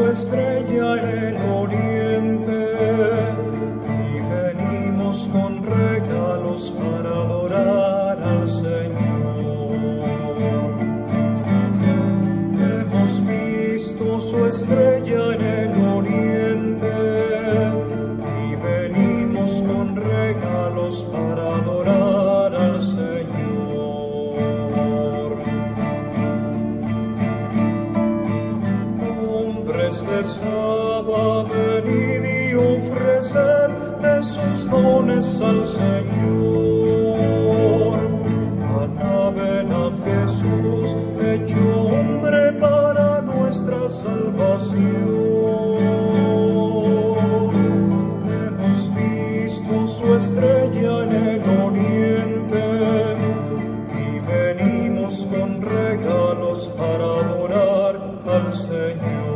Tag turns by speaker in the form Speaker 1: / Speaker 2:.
Speaker 1: estrella en el oriente y venimos con regalos para adorar al Señor. Hemos visto su estrella en el oriente y venimos con regalos para adorar al Señor. Hombres de Saba, venid y ofreced de sus dones al Señor. Alaben a Jesús, hecho hombre para nuestra salvación. Hemos visto su estrella en el oriente y venimos con regalos para adorar al Señor.